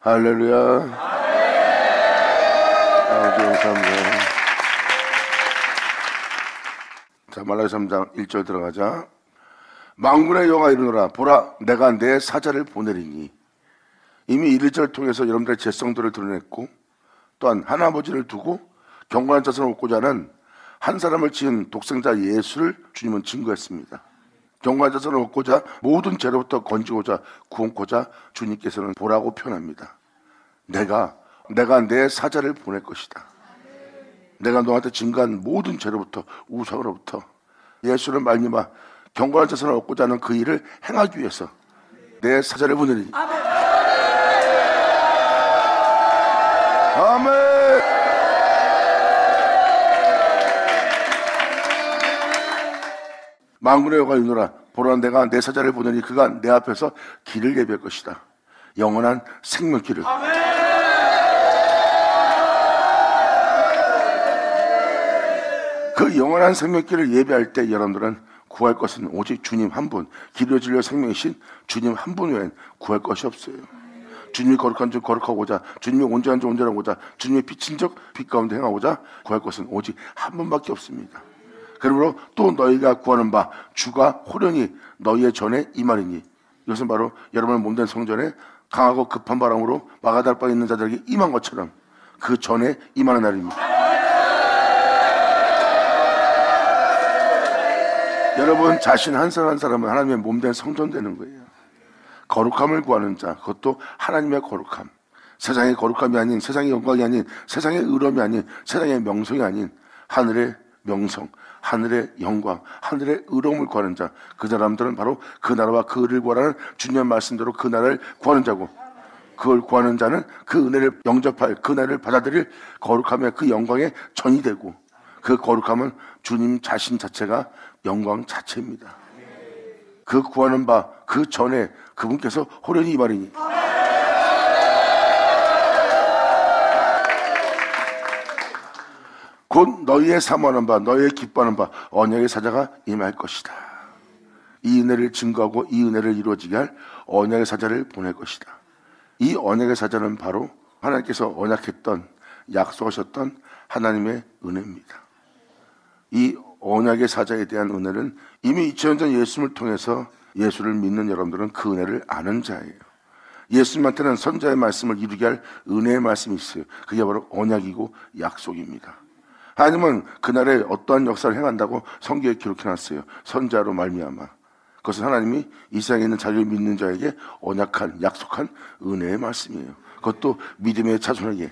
할렐루야. 아버지 감사합니다. 자, 말라기 3장 1절 들어가자. 만군의 여호와가 이르노라, 보라, 내가 내 사자를 보내리니. 이미 1절을 통해서 여러분들의 죄성들을 드러냈고, 또한 하나아버지를 두고 경건한 자손을 얻고자 하는 한 사람을 지은 독생자 예수를 주님은 증거했습니다. 경건한 자손을 얻고자 모든 죄로부터 건지고자 구원코자 주님께서는 보라고 표현합니다. 내가 내 사자를 보낼 것이다. 내가 너한테 증거한 모든 죄로부터, 우상으로부터 예수를 말미암아 경건한 자손을 얻고자 하는 그 일을 행하기 위해서 내 사자를 보내리니. 아멘. 만군의 여호와가 이르노라, 보라, 내가 내 사자를 보내니 그가 내 앞에서 길을 예비할 것이다. 영원한 생명길을. 그 영원한 생명길을 예비할 때 여러분들은 구할 것은 오직 주님 한 분, 길이요 진리요 생명이신 주님 한 분 외엔 구할 것이 없어요. 주님이 거룩한 줄 거룩하고자, 주님이 온전한 줄 온전하고자, 주님이 빛인 적 빛 가운데 행하고자 구할 것은 오직 한 분밖에 없습니다. 그러므로 또 너희가 구하는 바 주가 호련히 너희의 전에 임하리니. 이것은 바로 여러분의 몸된 성전에 강하고 급한 바람으로 마가달 바에 있는 자들에게 임한 것처럼 그 전에 임하는 날입니다. 여러분 자신 한 사람 한 사람은 하나님의 몸된 성전 되는 거예요. 거룩함을 구하는 자, 그것도 하나님의 거룩함, 세상의 거룩함이 아닌, 세상의 영광이 아닌, 세상의 의로움이 아닌, 세상의 명성이 아닌 하늘의 명성, 하늘의 영광, 하늘의 의로움을 구하는 자, 그 사람들은 바로 그 나라와 그 의를 구하라는 주님의 말씀대로 그 나라를 구하는 자고, 그걸 구하는 자는 그 은혜를 영접할, 그 은혜를 받아들일 거룩함의 그 영광의 전이 되고, 그 거룩함은 주님 자신 자체가 영광 자체입니다. 그 구하는 바 그 전에 그분께서 호련히 임하리니. 곧 너희의 사모하는 바, 너희의 기뻐하는 바 언약의 사자가 임할 것이다. 이 은혜를 증거하고 이 은혜를 이루어지게 할 언약의 사자를 보낼 것이다. 이 언약의 사자는 바로 하나님께서 언약했던, 약속하셨던 하나님의 은혜입니다. 이 언약의 사자에 대한 은혜는 이미 2000년 전 예수님을 통해서 예수를 믿는 여러분들은 그 은혜를 아는 자예요. 예수님한테는 선자의 말씀을 이루게 할 은혜의 말씀이 있어요. 그게 바로 언약이고 약속입니다. 하나님은 그날에 어떠한 역사를 행한다고 성경에 기록해놨어요. 선자로 말미암아. 그것은 하나님이 이 세상에 있는 자기를 믿는 자에게 언약한, 약속한 은혜의 말씀이에요. 그것도 믿음의 자손에게.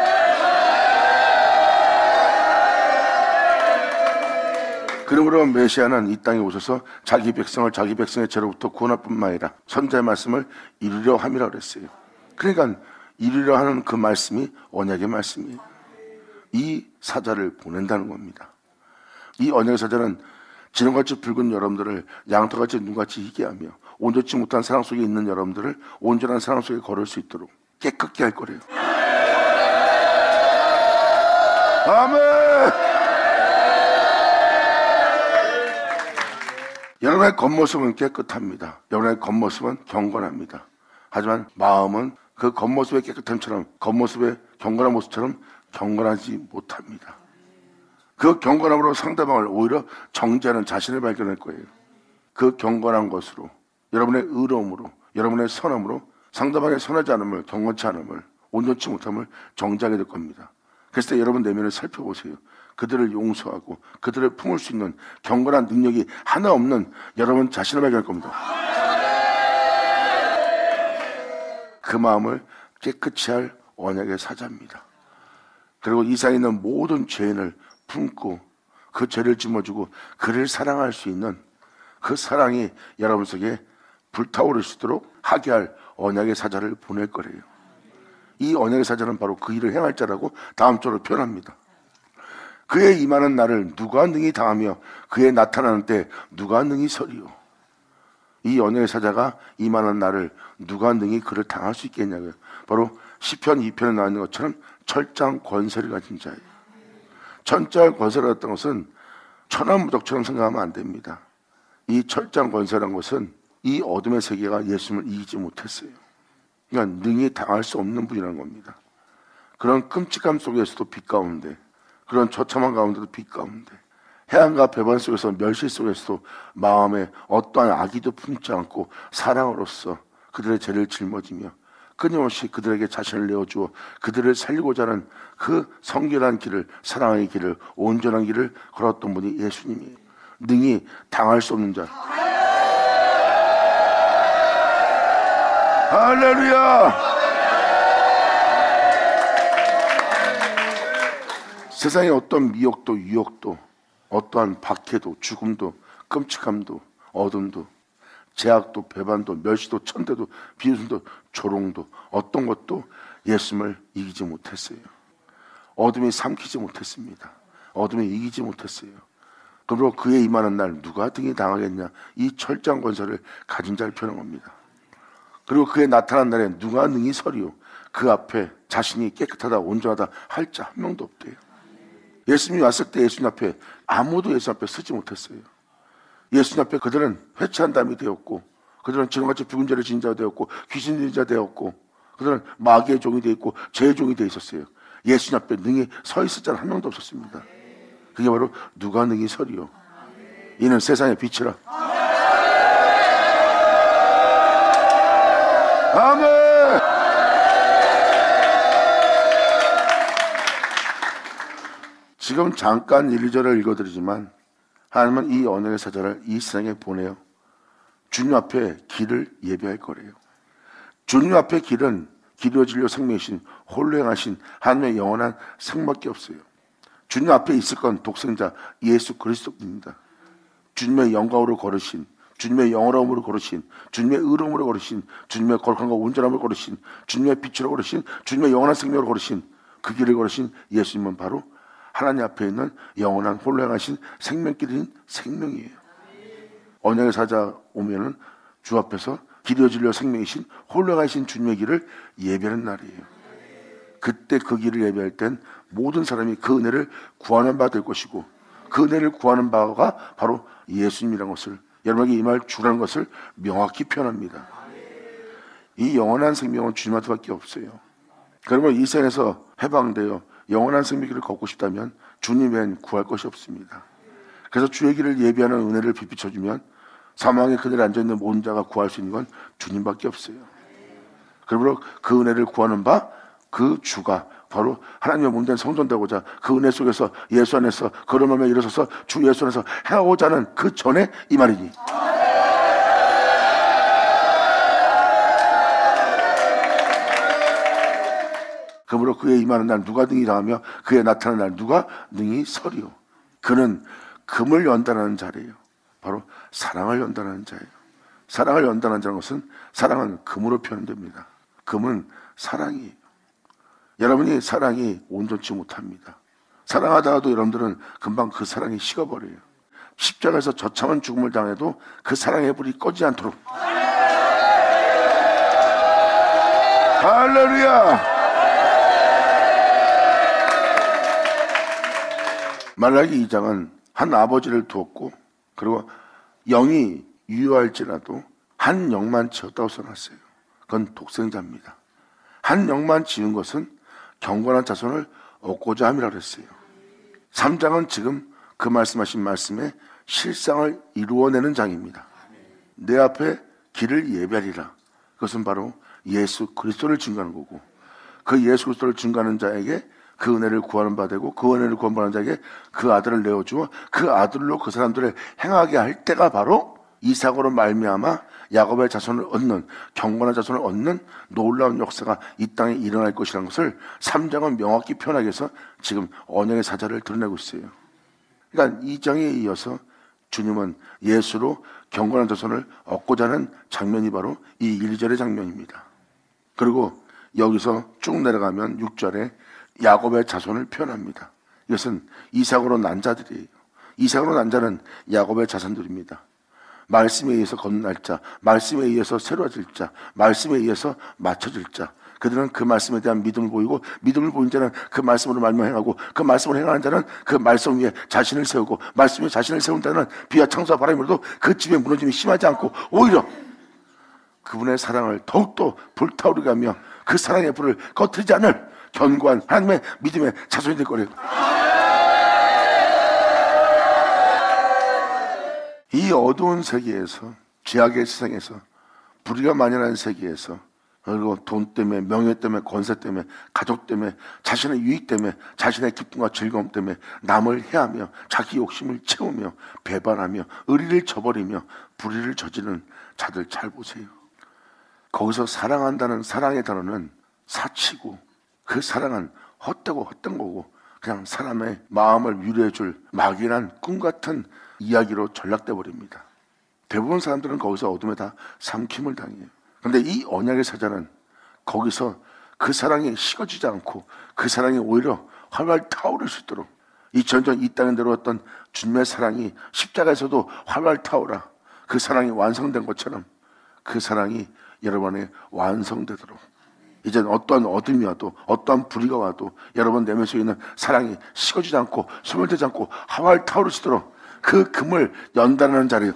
그러므로 메시아는 이 땅에 오셔서 자기 백성을 자기 백성의 죄로부터 구원할 뿐만 아니라 선자의 말씀을 이루려 함이라 그랬어요. 그러니까 이루려 하는 그 말씀이 언약의 말씀이에요. 이 사자를 보낸다는 겁니다. 이 언약의 사자는 지름같이 붉은 여러분들을 양털같이 눈같이 희게 하며 온전치 못한 사랑 속에 있는 여러분들을 온전한 사랑 속에 걸을 수 있도록 깨끗게 할 거래요. 아멘. 여러분의 겉모습은 깨끗합니다. 여러분의 겉모습은 경건합니다. 하지만 마음은 그 겉모습의 깨끗함처럼, 겉모습의 경건한 모습처럼 경건하지 못합니다. 그 경건함으로 상대방을 오히려 정죄하는 자신을 발견할 거예요. 그 경건한 것으로, 여러분의 의로움으로, 여러분의 선함으로 상대방의 선하지 않음을, 경건치 않음을, 온전치 못함을 정죄하게 될 겁니다. 그래서 여러분 내면을 살펴보세요. 그들을 용서하고 그들을 품을 수 있는 경건한 능력이 하나 없는 여러분 자신을 발견할 겁니다. 그 마음을 깨끗이 할 언약의 사자입니다. 그리고 이 세상에 있는 모든 죄인을 품고 그 죄를 짊어지고 그를 사랑할 수 있는 그 사랑이 여러분 속에 불타오를 수 있도록 하게 할 언약의 사자를 보낼 거래요. 이 언약의 사자는 바로 그 일을 행할 자라고 다음 절로 표현합니다. 그의 임하는 날을 누가 능히 당하며 그의 나타나는 때 누가 능히 서리요. 이 언약의 사자가 임하는 날을 누가 능히 그를 당할 수 있겠냐고요. 바로 시편 2편에 나와 있는 것처럼 철장 권세를 가진 자예요. 철장 권세를 갖던 것은 천하무적처럼 생각하면 안 됩니다. 이 철장 권세라는 것은 이 어둠의 세계가 예수님을 이기지 못했어요. 그러니까 능히 당할 수 없는 분이라는 겁니다. 그런 끔찍함 속에서도 빛 가운데, 그런 처참한 가운데도 빛 가운데, 해안과 배반 속에서 멸시 속에서도 마음에 어떠한 악의도 품지 않고 사랑으로서 그들의 죄를 짊어지며 끊임없이 그들에게 자신을 내어주어 그들을 살리고자 하는 그 성결한 길을, 사랑의 길을, 온전한 길을 걸었던 분이 예수님이에요. 능히 당할 수 없는 자. 할렐루야! 세상의 어떤 미혹도, 유혹도, 어떠한 박해도, 죽음도, 끔찍함도, 어둠도, 제약도, 배반도, 멸시도, 천대도, 비웃음도, 조롱도, 어떤 것도 예수님을 이기지 못했어요. 어둠이 삼키지 못했습니다. 어둠이 이기지 못했어요. 그러므로 그의 임하는 날 누가 등이 당하겠냐, 이 철저한 권세를 가진 자를 표현한 겁니다. 그리고 그의 나타난 날에 누가 능히 서리요, 그 앞에 자신이 깨끗하다, 온전하다 할 자 한 명도 없대요. 예수님이 왔을 때 예수님 앞에 아무도 예수님 앞에 서지 못했어요. 예수님 앞에 그들은 회개한 담이 되었고, 그들은 지금같이 죽은 자를 지은 자가 되었고, 귀신 들린 자 되었고, 그들은 마귀의 종이 되어 있고 죄의 종이 되어 있었어요. 예수님 앞에 능히 서 있을 자는 한 명도 없었습니다. 그게 바로 누가 능히 서리요, 이는 세상의 빛이라. 아멘. 지금 잠깐 1~2절을 읽어드리지만 하나님은 이 언약의 사자를 이 세상에 보내요. 주님 앞에 길을 예비할 거래요. 주님 앞에 길은 길이요 진리요 생명이신 홀로 행하신 하나님의 영원한 생밖에 없어요. 주님 앞에 있을 건 독생자 예수 그리스도입니다. 주님의 영광으로 걸으신, 주님의 영원함으로 걸으신, 주님의 의로움으로 걸으신, 주님의 거룩함과 온전함으로 걸으신, 주님의 빛으로 걸으신, 주님의 영원한 생명으로 걸으신, 그 길을 걸으신 예수님은 바로 하나님 앞에 있는 영원한 홀로 행하신 생명길인 생명이에요. 언약의 사자 오면은 주 앞에서 길이요 진리요 생명이신 홀로 행하신 주님의 길을 예배하는 날이에요. 그때 그 길을 예배할 땐 모든 사람이 그 은혜를 구하는 바 될 것이고, 그 은혜를 구하는 바가 바로 예수님이라는 것을, 여러분에게 임할 주라는 것을 명확히 표현합니다. 이 영원한 생명은 주님한테밖에 없어요. 그러면 이 세상에서 해방되어 영원한 생명길을 걷고 싶다면 주님 외엔 구할 것이 없습니다. 그래서 주의 길을 예비하는 은혜를 비춰주면 사망의 그늘에 앉아있는 모든 자가 구할 수 있는 건 주님밖에 없어요. 그러므로 그 은혜를 구하는 바, 그 주가 바로 하나님의 몸된 성전 되고자 그 은혜 속에서 예수 안에서 걸음하며 일어서서 주 예수 안에서 행하고자 하는 그 전에 이 말이니. 그러므로 그의 임하는 날 누가 능히 당하며 그의 나타나는 날 누가 능히 서리요. 그는 금을 연단하는 자래요. 바로 사랑을 연단하는 자예요. 사랑을 연단하는 자는 것은, 사랑은 금으로 표현됩니다. 금은 사랑이에요. 여러분이 사랑이 온전치 못합니다. 사랑하다가도 여러분들은 금방 그 사랑이 식어버려요. 십자가에서 저참한 죽음을 당해도 그 사랑의 불이 꺼지지 않도록. 할렐루야. 말라기 2장은 한 아버지를 두었고, 그리고 영이 유효할지라도 한 영만 지었다고 써놨어요. 그건 독생자입니다. 한 영만 지은 것은 경건한 자손을 얻고자 함이라고 했어요. 3장은 지금 그 말씀하신 말씀의 실상을 이루어내는 장입니다. 내 앞에 길을 예배하리라. 그것은 바로 예수 그리스도를 증거하는 거고, 그 예수 그리스도를 증거하는 자에게 그 은혜를 구하는 바 되고, 그 은혜를 구하는 자에게 그 아들을 내어주어 그 아들로 그 사람들을 행하게 할 때가 바로 이삭으로 말미암아 야곱의 자손을 얻는, 경건한 자손을 얻는 놀라운 역사가 이 땅에 일어날 것이라는 것을 3장은 명확히 표현하기 위해서 지금 언약의 사자를 드러내고 있어요. 그러니까 2장에 이어서 주님은 예수로 경건한 자손을 얻고자 하는 장면이 바로 이 1절의 장면입니다. 그리고 여기서 쭉 내려가면 6절에 야곱의 자손을 표현합니다. 이것은 이삭으로 난 자들이에요. 이삭으로 난 자는 야곱의 자손들입니다. 말씀에 의해서 거듭날 자, 말씀에 의해서 새로워질 자, 말씀에 의해서 맞춰질 자, 그들은 그 말씀에 대한 믿음을 보이고, 믿음을 보인 자는 그 말씀으로 말미암아 행하고, 그 말씀으로 행하는 자는 그 말씀 위에 자신을 세우고, 말씀 위에 자신을 세운 자는 비와 창수와 바람이 불어도 그 집에 무너짐이 심하지 않고 오히려 그분의 사랑을 더욱더 불타오르게 하며 그 사랑의 불을 꺼트리지 않을 견고한 하나님의 믿음의 자손이 될 거래요. 이 어두운 세계에서, 죄악의 세상에서, 불의가 만연한 세계에서, 그리고 돈 때문에, 명예 때문에, 권세 때문에, 가족 때문에, 자신의 유익 때문에, 자신의 기쁨과 즐거움 때문에 남을 해하며 자기 욕심을 채우며 배반하며 의리를 저버리며 불의를 저지르는 자들 잘 보세요. 거기서 사랑한다는 사랑의 단어는 사치고, 그 사랑은 헛되고 헛된 거고 그냥 사람의 마음을 위로해줄 막연한 꿈같은 이야기로 전락돼 버립니다. 대부분 사람들은 거기서 어둠에 다 삼킴을 당해요. 그런데 이 언약의 사자는 거기서 그 사랑이 식어지지 않고 그 사랑이 오히려 활활 타오를 수 있도록 2000년 전 이 땅에 내려왔던 주님의 사랑이 십자가에서도 활활 타오라 그 사랑이 완성된 것처럼 그 사랑이 여러분에 완성되도록 이젠 어떠한 어둠이 와도 어떠한 불의가 와도 여러분 내면 속에 있는 사랑이 식어지지 않고 소멸되지 않고 활활 타오르시도록 그 금을 연단하는 자리에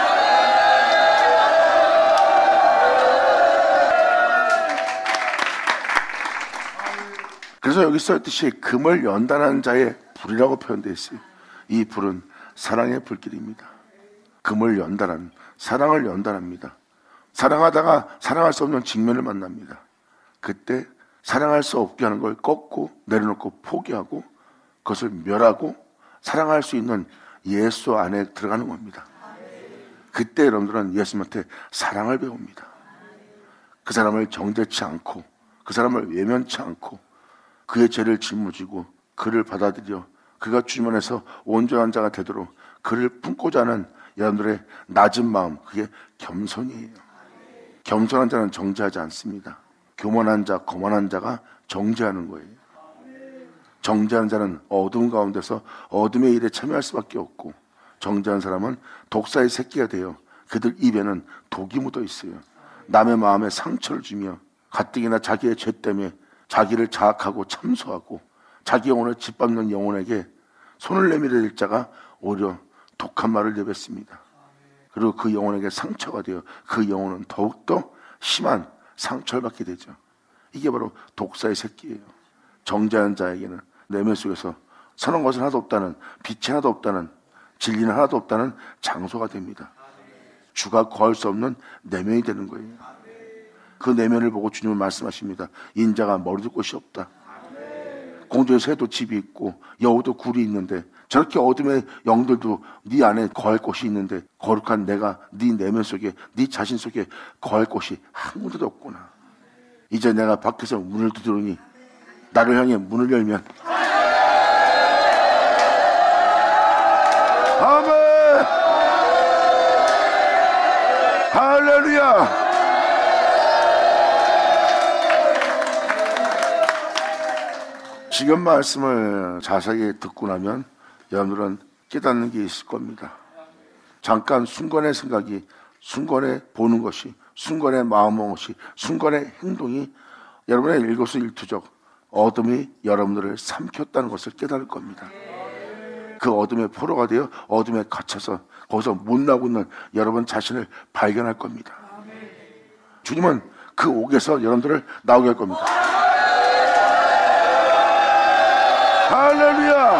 그래서 여기 써있듯이 금을 연단하는 자의 불이라고 표현되어 있어요. 이 불은 사랑의 불길입니다. 금을 연단하는, 사랑을 연단합니다. 사랑하다가 사랑할 수 없는 직면을 만납니다. 그때 사랑할 수 없게 하는 걸 꺾고 내려놓고 포기하고 그것을 멸하고 사랑할 수 있는 예수 안에 들어가는 겁니다. 그때 여러분들은 예수님한테 사랑을 배웁니다. 그 사람을 정죄치 않고 그 사람을 외면치 않고 그의 죄를 짊어지고 그를 받아들여 그가 주님 안에서 온전한 자가 되도록 그를 품고자 하는 여러분들의 낮은 마음, 그게 겸손이에요. 겸손한 자는 정죄하지 않습니다. 교만한 자, 거만한 자가 정죄하는 거예요. 정죄한 자는 어두운 가운데서 어둠의 일에 참여할 수밖에 없고 정죄한 사람은 독사의 새끼가 되어 그들 입에는 독이 묻어 있어요. 남의 마음에 상처를 주며 가뜩이나 자기의 죄 때문에 자기를 자학하고 참소하고 자기 영혼을 짓밟는 영혼에게 손을 내밀어야 될 자가 오히려 독한 말을 내뱉습니다. 그리고 그 영혼에게 상처가 되어 그 영혼은 더욱더 심한 상처를 받게 되죠. 이게 바로 독사의 새끼예요. 정죄한 자에게는 내면 속에서 선한 것은 하나도 없다는, 빛이 하나도 없다는, 진리는 하나도 없다는 장소가 됩니다. 주가 거할 수 없는 내면이 되는 거예요. 그 내면을 보고 주님은 말씀하십니다. 인자가 머리둘 곳이 없다. 공중에 새도 집이 있고 여우도 굴이 있는데 저렇게 어둠의 영들도 네 안에 거할 곳이 있는데 거룩한 내가 네 내면 속에 네 자신 속에 거할 곳이 한 군데도 없구나. 이제 내가 밖에서 문을 두드리니 나를 향해 문을 열면 아멘 할렐루야. 지금 말씀을 자세하게 듣고 나면 여러분들은 깨닫는 게 있을 겁니다. 잠깐 순간의 생각이, 순간에 보는 것이, 순간에 마음먹은 것이, 순간의 행동이 여러분의 일거수일투족 어둠이 여러분들을 삼켰다는 것을 깨달을 겁니다. 그 어둠의 포로가 되어 어둠에 갇혀서 거기서 못 나오고 있는 여러분 자신을 발견할 겁니다. 주님은 그 옥에서 여러분들을 나오게 할 겁니다. 할렐루야.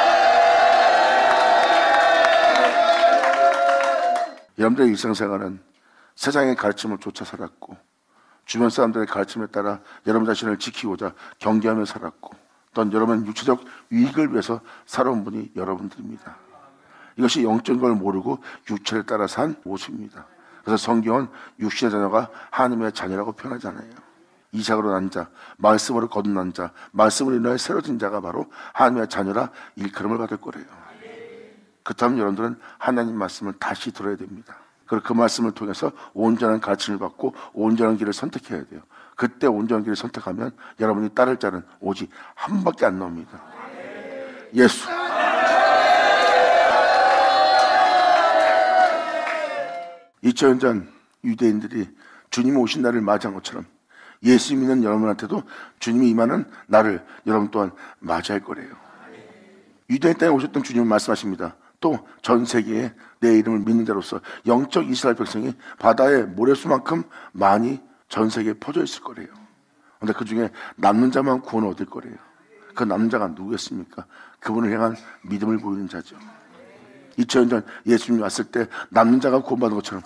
여러분들의 일상생활은 세상의 가르침을 쫓아 살았고 주변 사람들의 가르침에 따라 여러분 자신을 지키고자 경계하며 살았고 또한 여러분 육체적 유익을 위해서 살아온 분이 여러분들입니다. 이것이 영적인 걸 모르고 육체를 따라 산 모습입니다. 그래서 성경은 육신의 자녀가 하나님의 자녀라고 표현하잖아요. 이삭으로 난 자, 말씀으로 거듭난 자, 말씀으로 인하여 새로진 자가 바로 하나님의 자녀라 일컬음을 받을 거래요. 그렇다면 여러분들은 하나님 말씀을 다시 들어야 됩니다. 그리고 그 말씀을 통해서 온전한 가르침을 받고 온전한 길을 선택해야 돼요. 그때 온전한 길을 선택하면 여러분이 따를 자는 오직 한 밖에 안 나옵니다. 예수. 2000년 전 유대인들이 주님 오신 날을 맞이한 것처럼 예수 믿는 여러분한테도 주님이 임하는 날을 여러분 또한 맞이할 거래요. 유대인 땅에 오셨던 주님은 말씀하십니다. 또 전 세계에 내 이름을 믿는 자로서 영적 이스라엘 백성이 바다의 모래수만큼 많이 전 세계에 퍼져 있을 거래요. 근데 그 중에 남는 자만 구원을 얻을 거래요. 그 남는 자가 누구겠습니까? 그분을 향한 믿음을 보이는 자죠. 2000년 전 예수님이 왔을 때 남는 자가 구원받은 것처럼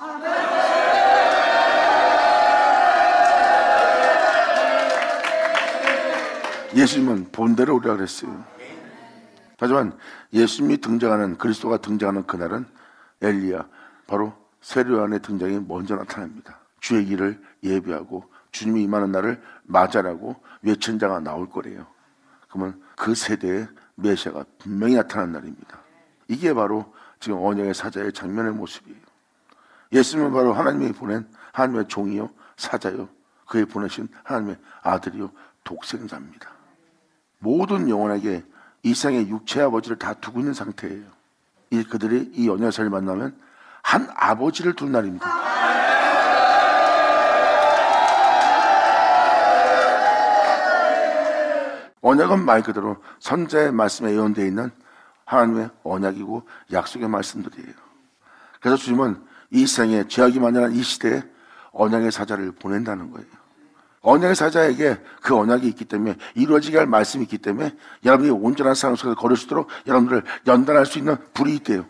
예수님은 본대로 오리라 그랬어요. 하지만 예수님이 등장하는, 그리스도가 등장하는 그날은 엘리야, 바로 세례요한의 등장이 먼저 나타납니다. 주의 길을 예비하고 주님이 임하는 날을 맞아라고 외친 자가 나올 거래요. 그러면 그 세대의 메시아가 분명히 나타난 날입니다. 이게 바로 지금 언약의 사자의 장면의 모습이에요. 예수님은 바로 하나님이 보낸 하나님의 종이요, 사자요, 그의 보내신 하나님의 아들이요, 독생자입니다. 모든 영혼에게 이 세상의 육체의 아버지를 다 두고 있는 상태예요. 그들이 이 언약사를 만나면 한 아버지를 둔 날입니다. 언약은 말 그대로 선자의 말씀에 예언되어 있는 하나님의 언약이고 약속의 말씀들이에요. 그래서 주님은 이 세상에 죄악이 만연한 이 시대에 언약의 사자를 보낸다는 거예요. 언약의 사자에게 그 언약이 있기 때문에, 이루어지게 할 말씀이 있기 때문에 여러분이 온전한 사랑 속에서 걸을 수 있도록 여러분들을 연단할 수 있는 불이 있대요.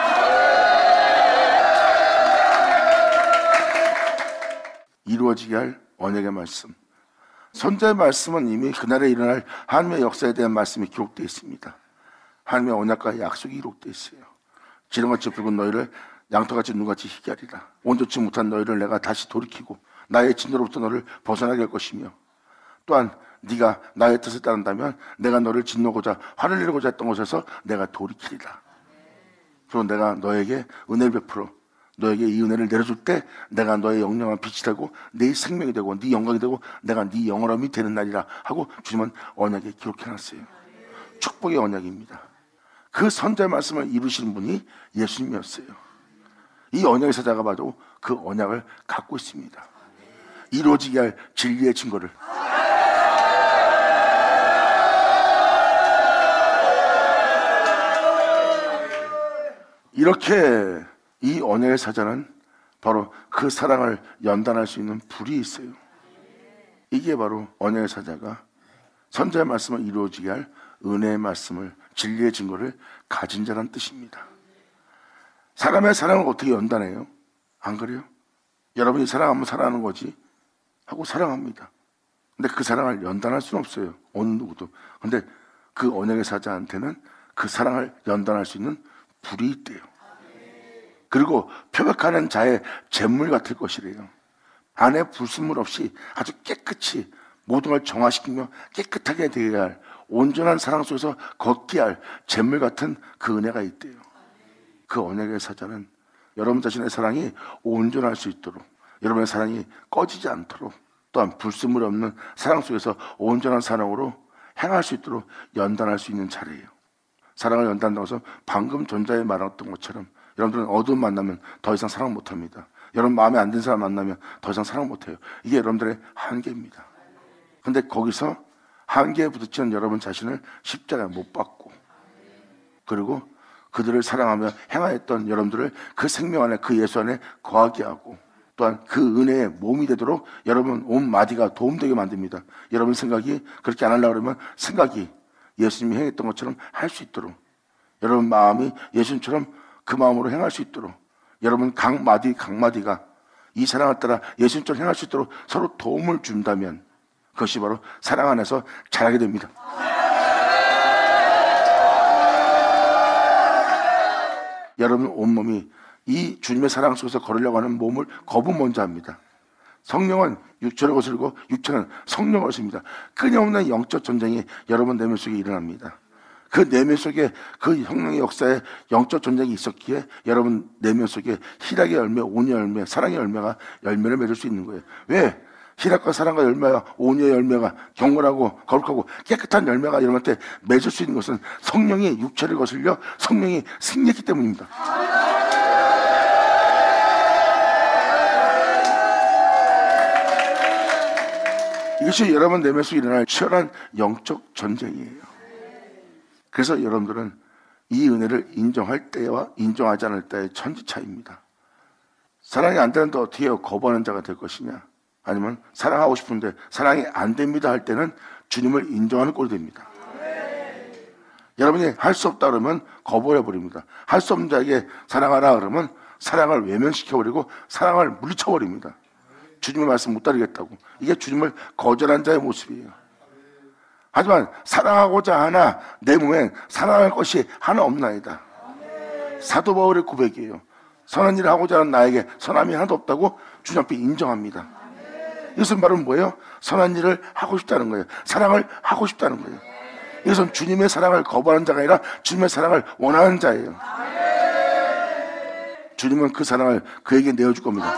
이루어지게 할 언약의 말씀. 선자의 말씀은 이미 그날에 일어날 하나님의 역사에 대한 말씀이 기록되어 있습니다. 하나님의 언약과 약속이 기록되어 있어요. 지렁같이 붉은 너희를 양털같이 눈같이 희게 하리라. 온전치 못한 너희를 내가 다시 돌이키고 나의 진노로부터 너를 벗어나게 할 것이며, 또한 네가 나의 뜻을 따른다면 내가 너를 진노고자 화를 내고자 했던 곳에서 내가 돌이키리라. 그리고 내가 너에게 은혜를 베풀어 너에게 이 은혜를 내려줄 때 내가 너의 영영한 빛이 되고 네 생명이 되고 네 영광이 되고 내가 네 영원함이 되는 날이라 하고 주님은 언약에 기록해놨어요. 축복의 언약입니다. 그 선자의 말씀을 이루시는 분이 예수님이었어요. 이 언약의 사자가 바로 그 언약을 갖고 있습니다. 이루어지게 할 진리의 증거를, 이렇게 이 언약의 사자는 바로 그 사랑을 연단할 수 있는 불이 있어요. 이게 바로 언약의 사자가 선자의 말씀을 이루어지게 할 은혜의 말씀을, 진리의 증거를 가진 자란 뜻입니다. 사람의 사랑을 어떻게 연단해요? 안 그래요? 여러분이 사랑하면 사랑하는 거지 하고 사랑합니다. 근데 그 사랑을 연단할 수는 없어요. 어느 누구도. 근데 그 언약의 사자한테는 그 사랑을 연단할 수 있는 불이 있대요. 그리고 표백하는 자의 잿물 같을 것이래요. 안에 불순물 없이 아주 깨끗이 모든 걸 정화시키며 깨끗하게 되게 할, 온전한 사랑 속에서 걷게 할 잿물 같은 그 은혜가 있대요. 그 언약의 사자는 여러분 자신의 사랑이 온전할 수 있도록, 여러분의 사랑이 꺼지지 않도록, 또한 불순물이 없는 사랑 속에서 온전한 사랑으로 행할 수 있도록 연단할 수 있는 자리예요. 사랑을 연단한다고 해서 방금 전자에 말했던 것처럼 여러분들은 어두운 만나면 더 이상 사랑 못합니다. 여러분 마음에 안 드는 사람 만나면 더 이상 사랑 못해요. 이게 여러분들의 한계입니다. 근데 거기서 한계에 부딪히는 여러분 자신을 십자가에 못 박고, 그리고 그들을 사랑하며 행하였던 여러분들을 그 생명 안에, 그 예수 안에 거하게 하고, 또한 그 은혜의 몸이 되도록 여러분 온 마디가 도움되게 만듭니다. 여러분 생각이 그렇게 안 하려고 그러면 생각이 예수님이 행했던 것처럼 할 수 있도록, 여러분 마음이 예수님처럼 그 마음으로 행할 수 있도록, 여러분 각 마디가 이 사랑을 따라 예수님처럼 행할 수 있도록 서로 도움을 준다면 그것이 바로 사랑 안에서 자라게 됩니다. 여러분 온몸이 이 주님의 사랑 속에서 걸으려고 하는 몸을 거부 먼저 합니다. 성령은 육체를 거슬고 육체는 성령을 거슬립니다. 끊임없는 영적 전쟁이 여러분 내면 속에 일어납니다. 그 내면 속에 그 성령의 역사에 영적 전쟁이 있었기에 여러분 내면 속에 희락의 열매, 온유의 열매, 사랑의 열매가 열매를 맺을 수 있는 거예요. 왜? 희락과 사랑과 열매와 온유의 열매가 경건하고 거룩하고 깨끗한 열매가 여러분한테 맺을 수 있는 것은 성령이 육체를 거슬려 성령이 승리했기 때문입니다. 이것이 여러분 내면에서 일어날 치열한 영적 전쟁이에요. 그래서 여러분들은 이 은혜를 인정할 때와 인정하지 않을 때의 천지 차이입니다. 사랑이 안 되는데 어떻게 해요? 거부하는 자가 될 것이냐? 아니면 사랑하고 싶은데 사랑이 안 됩니다 할 때는 주님을 인정하는 꼴이 됩니다. 여러분이 할 수 없다 그러면 거부해버립니다. 할 수 없는 자에게 사랑하라 그러면 사랑을 외면시켜버리고 사랑을 물리쳐버립니다. 주님의 말씀 못 따르겠다고. 이게 주님을 거절한 자의 모습이에요. 하지만 사랑하고자 하나 내 몸엔 사랑할 것이 하나 없나이다. 사도 바울의 고백이에요. 선한 일을 하고자 하는 나에게 선함이 하나도 없다고 주님 앞에 인정합니다. 이것은 바로 뭐예요? 선한 일을 하고 싶다는 거예요. 사랑을 하고 싶다는 거예요. 이것은 주님의 사랑을 거부하는 자가 아니라 주님의 사랑을 원하는 자예요. 주님은 그 사랑을 그에게 내어줄 겁니다.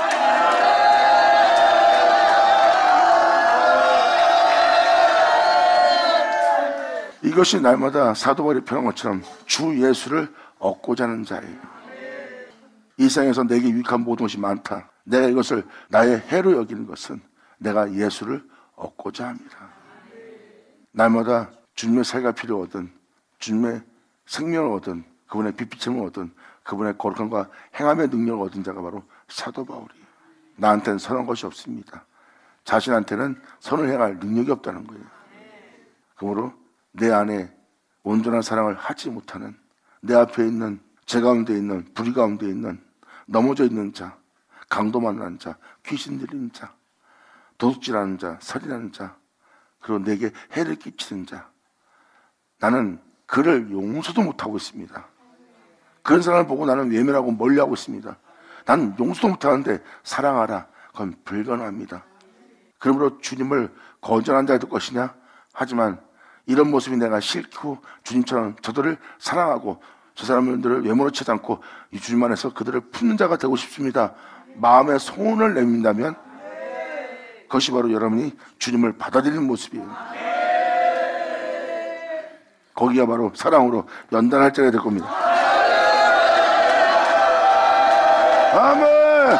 이것이 날마다 사도 바울이 표현한 것처럼 주 예수를 얻고자 하는 자예요. 이 세상에서 내게 유익한 모든 것이 많다. 내가 이것을 나의 해로 여기는 것은 내가 예수를 얻고자 합니다. 날마다 주님의 사이가 필요하든 주님의 생명을 얻은 그분의 빛비침을 얻은 그분의 거룩함과 행함의 능력을 얻은 자가 바로 사도 바울이에요. 나한테는 선한 것이 없습니다. 자신한테는 선을 행할 능력이 없다는 거예요. 그러므로 내 안에 온전한 사랑을 하지 못하는 내 앞에 있는 제 가운데 있는 불의 가운데 있는 넘어져 있는 자, 강도 만난 자, 귀신 들리는 자, 도둑질하는 자, 살인하는 자, 그리고 내게 해를 끼치는 자, 나는 그를 용서도 못하고 있습니다. 그런 사람을 보고 나는 외면하고 멀리하고 있습니다. 나는 용서도 못하는데 사랑하라. 그건 불가능합니다. 그러므로 주님을 거절한 자가 될 것이냐? 하지만 이런 모습이 내가 싫고 주님처럼 저들을 사랑하고 저 사람들을 외모로 치지 않고 이 주님 안에서 그들을 품는 자가 되고 싶습니다. 마음의 소원을 내민다면 그것이 바로 여러분이 주님을 받아들이는 모습이에요. 거기가 바로 사랑으로 연단할 자가 될 겁니다. 아멘.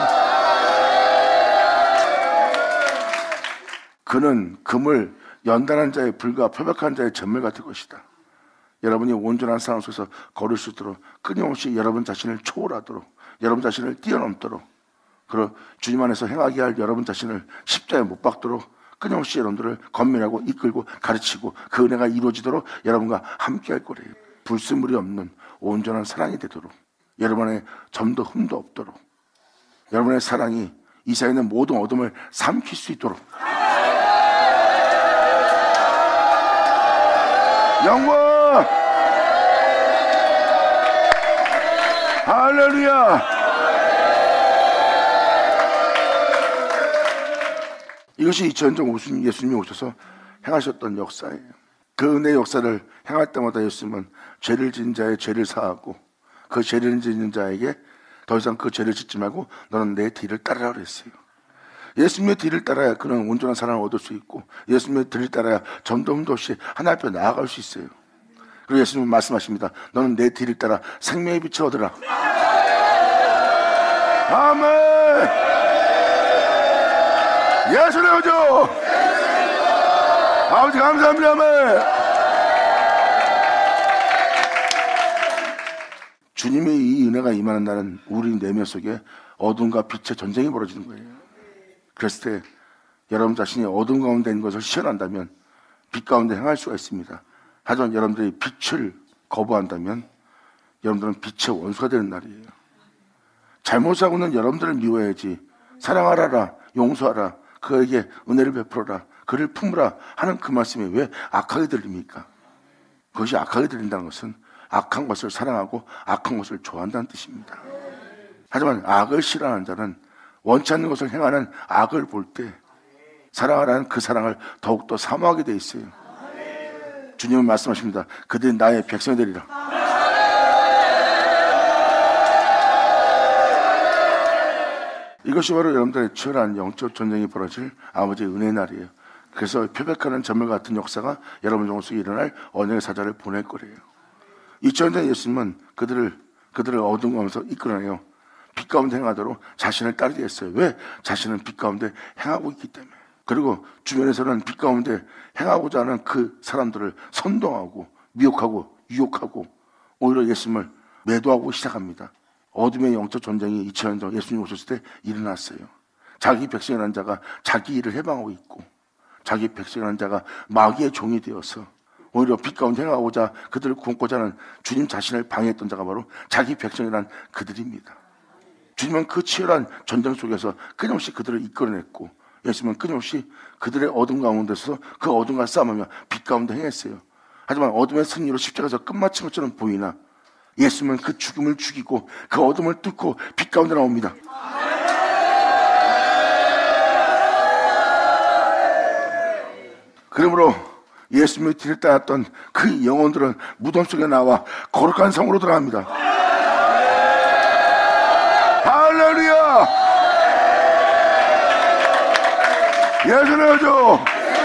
그는 금을 연단한 자의 불과 표백한 자의 전멸 같을 것이다. 여러분이 온전한 사랑 속에서 걸을 수 있도록 끊임없이 여러분 자신을 초월하도록 여러분 자신을 뛰어넘도록 그리고 주님 안에서 행하게 할 여러분 자신을 십자가에 못 박도록 끊임없이 여러분들을 건면하고 이끌고 가르치고 그 은혜가 이루어지도록 여러분과 함께 할 거래요. 불순물이 없는 온전한 사랑이 되도록 여러분의 점도 흠도 없도록 여러분의 사랑이 이 세상에 있는 모든 어둠을 삼킬 수 있도록 영광 할렐루야. 이것이 2000년 전 예수님이 오셔서 행하셨던 역사예요. 그 은혜의 역사를 행할 때마다 예수님은 죄를 지은 자의 죄를 사하고 그 죄를 지은 자에게 더 이상 그 죄를 짓지 말고 너는 내 뒤를 따르라 그랬어요. 예수님의 뒤를 따라야 그는 온전한 사랑을 얻을 수 있고 예수님의 뒤를 따라야 점도 흠도 없이 하나님 앞에 나아갈 수 있어요. 그리고 예수님은 말씀하십니다. 너는 내 뒤를 따라 생명의 빛을 얻으라. 아멘. 예수의 오죠. 아버지 감사합니다. 아멘. 주님의 이 은혜가 임하는 날은 우리 내면 속에 어둠과 빛의 전쟁이 벌어지는 거예요. 그랬을 때 여러분 자신이 어둠 가운데 있는 것을 시연한다면 빛 가운데 행할 수가 있습니다. 하지만 여러분들이 빛을 거부한다면 여러분들은 빛의 원수가 되는 날이에요. 잘못하고 있는 여러분들을 미워해야지 사랑하라, 용서하라, 그에게 은혜를 베풀어라, 그를 품으라 하는 그 말씀이 왜 악하게 들립니까? 그것이 악하게 들린다는 것은 악한 것을 사랑하고 악한 것을 좋아한다는 뜻입니다. 하지만 악을 싫어하는 자는 원치 않는 것을 행하는 악을 볼 때 사랑하라는 그 사랑을 더욱더 사모하게 돼 있어요. 주님은 말씀하십니다. 그들이 나의 백성이 되리라. 이것이 바로 여러분들의 치열한 영적 전쟁이 벌어질 아버지의 은혜의 날이에요. 그래서 표백하는 전멸 같은 역사가 여러분 속에 일어날 언약의 사자를 보낼 거래요. 2000년 전 예수님은 그들을 어둠 가운데서 이끌어내요. 빛 가운데 행하도록 자신을 따르게 했어요. 왜? 자신은 빛 가운데 행하고 있기 때문에. 그리고 주변에서는 빛 가운데 행하고자 하는 그 사람들을 선동하고 미혹하고 유혹하고 오히려 예수님을 매도하고 시작합니다. 어둠의 영적 전쟁이 2000년 전 예수님 오셨을 때 일어났어요. 자기 백성이라는 자가 자기 일을 해방하고 있고, 자기 백성이라는 자가 마귀의 종이 되어서 오히려 빛 가운데 행하고자 그들을 구원고자 하는 주님 자신을 방해했던 자가 바로 자기 백성이란 그들입니다. 주님은 그 치열한 전쟁 속에서 끊임없이 그들을 이끌어냈고, 예수님은 끊임없이 그들의 어둠 가운데서 그 어둠과 싸움하며 빛 가운데 행했어요. 하지만 어둠의 승리로 십자가에서 끝마친 것처럼 보이나 예수님은 그 죽음을 죽이고 그 어둠을 뚫고 빛 가운데 나옵니다. 그러므로 예수님의 뒤를 따랐던 그 영혼들은 무덤 속에 나와 거룩한 성으로 들어갑니다. 할렐루야! 예수를 줘!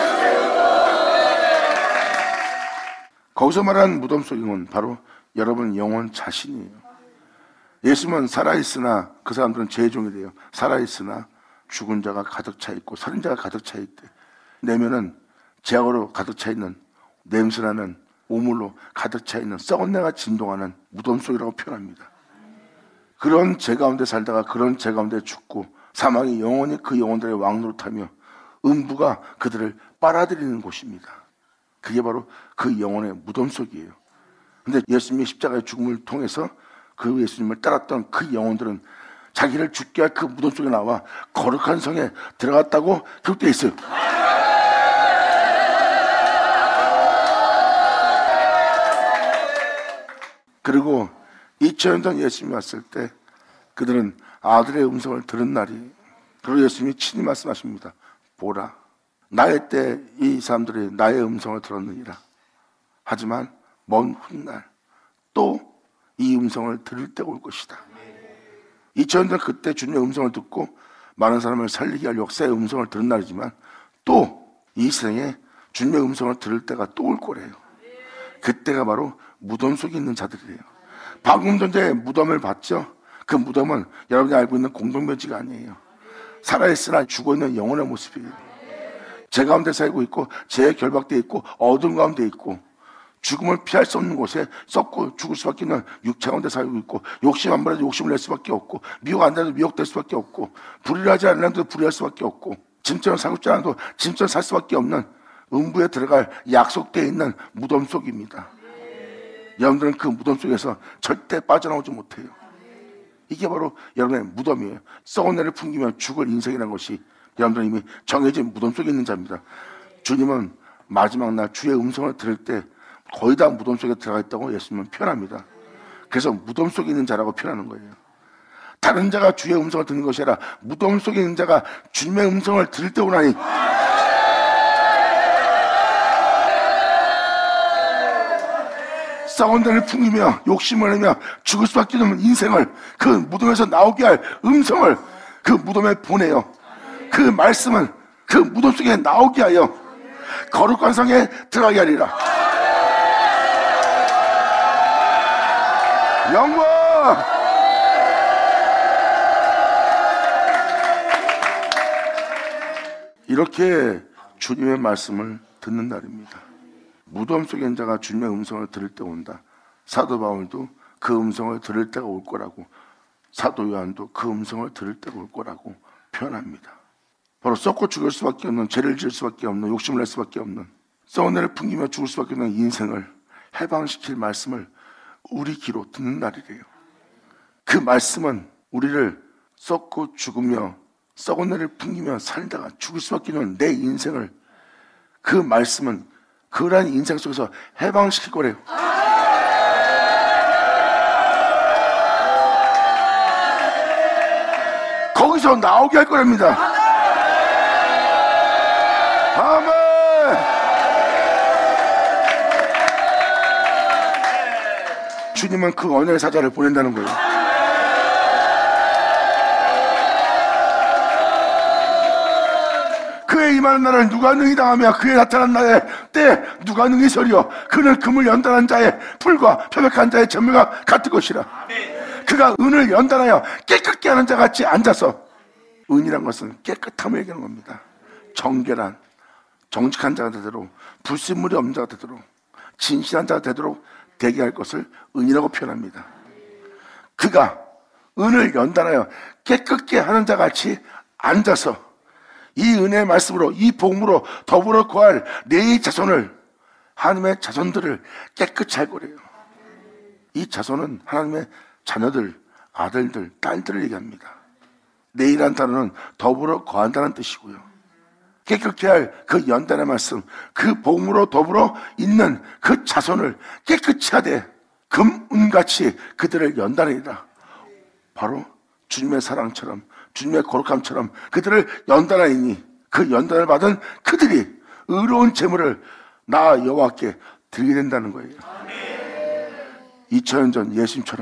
거기서 말하는 무덤 속의 영혼, 바로 여러분 영혼 자신이에요. 예수님은 살아있으나 그 사람들은 죄의 종이 돼요. 살아있으나 죽은 자가 가득 차 있고 살인자가 가득 차 있대. 내면은 죄악으로 가득 차 있는, 냄새나는 오물로 가득 차 있는 썩은 내가 진동하는 무덤 속이라고 표현합니다. 그런 죄 가운데 살다가 그런 죄 가운데 죽고 사망이 영원히 그 영혼들의 왕노릇하며 음부가 그들을 빨아들이는 곳입니다. 그게 바로 그 영혼의 무덤 속이에요. 근데 예수님의 십자가의 죽음을 통해서 그 예수님을 따랐던 그 영혼들은 자기를 죽게 할 그 무덤 속에 나와 거룩한 성에 들어갔다고 기록되어 있어요. 그리고 2000년 전 예수님이 왔을 때 그들은 아들의 음성을 들은 날이, 그리고 예수님이 친히 말씀하십니다. 보라, 나의 때 이 사람들이 나의 음성을 들었느니라. 하지만 먼 훗날 또 이 음성을 들을 때가 올 것이다. 2000년 전 그때 주님의 음성을 듣고 많은 사람을 살리게 할 역사의 음성을 들은 날이지만 또 이 세상에 주님의 음성을 들을 때가 또 올 거래요. 그때가 바로 무덤 속에 있는 자들이에요. 방금 전에 무덤을 봤죠? 그 무덤은 여러분이 알고 있는 공동묘지가 아니에요. 살아있으나 죽어있는 영혼의 모습이에요. 죄 가운데 살고 있고 죄에 결박되어 있고 어둠 가운데 있고 죽음을 피할 수 없는 곳에 썩고 죽을 수밖에 없는 육체 가운데 살고 있고, 욕심 안 부려도 욕심을 낼 수밖에 없고, 미혹 안 돼도 미혹될 수밖에 없고, 불의를 하지 않아도 불의할 수밖에 없고, 짐처럼 살고 있지 않아도 짐처럼 살 수밖에 없는 음부에 들어갈 약속되어 있는 무덤 속입니다. 여러분들은 그 무덤 속에서 절대 빠져나오지 못해요. 이게 바로 여러분의 무덤이에요. 썩은 내를 풍기며 죽을 인생이라는 것이 여러분들은 이미 정해진 무덤 속에 있는 자입니다. 주님은 마지막 날 주의 음성을 들을 때 거의 다 무덤 속에 들어가 있다고 예수님은 표현합니다. 그래서 무덤 속에 있는 자라고 표현하는 거예요. 다른 자가 주의 음성을 듣는 것이 아니라 무덤 속에 있는 자가 주님의 음성을 들을 때 오나니, 썩은 데를 풍기며 욕심을 내며 죽을 수밖에 없는 인생을, 그 무덤에서 나오게 할 음성을 그 무덤에 보내요. 그 말씀은 그 무덤 속에 나오게 하여 거룩한 성에 들어가게 하리라. 영광! 이렇게 주님의 말씀을 듣는 날입니다. 무덤 속에 있는 자가 주님의 음성을 들을 때 온다. 사도 바울도 그 음성을 들을 때가 올 거라고, 사도 요한도 그 음성을 들을 때가 올 거라고 표현합니다. 바로 썩고 죽을 수밖에 없는, 죄를 지을 수밖에 없는, 욕심을 낼 수밖에 없는, 썩은 내를 풍기며 죽을 수밖에 없는 인생을 해방시킬 말씀을 우리 귀로 듣는 날이래요. 그 말씀은 우리를 썩고 죽으며 썩은 내를 풍기며 살다가 죽을 수밖에 없는 내 인생을, 그 말씀은 그러한 인생 속에서 해방시킬 거래요. 거기서 나오게 할 거랍니다. 아멘. 주님은 그 언약의 사자를 보낸다는 거예요. 그의 임하는 날을 누가 능히 당하며 그의 나타난 날에 때 누가 능히 서리요. 그는 금을 연단한 자의 풀과 표백한 자의 전멸과 같을 것이라. 그가 은을 연단하여 깨끗게 하는 자 같이 앉아서, 은이란 것은 깨끗함을 얘기하는 겁니다. 정결한, 정직한 자가 되도록, 불순물이 없는 자가 되도록, 진실한 자가 되도록 대기할 것을 은이라고 표현합니다. 그가 은을 연단하여 깨끗게 하는 자 같이 앉아서 이 은혜의 말씀으로, 이 복음으로 더불어 거할 내 자손을, 하나님의 자손들을 깨끗이 할 거래요. 이 자손은 하나님의 자녀들, 아들들, 딸들을 얘기합니다. 내이란 단어는 더불어 거한다는 뜻이고요. 깨끗게 할 그 연단의 말씀, 그 복음으로 더불어 있는 그 자손을 깨끗이 하되 금, 은같이 그들을 연단하리라. 바로 주님의 사랑처럼, 주님의 거룩함처럼 그들을 연단하니 그 연단을 받은 그들이 의로운 제물을 나 여호와께 드리게 된다는 거예요. 2000년 전 예수님처럼.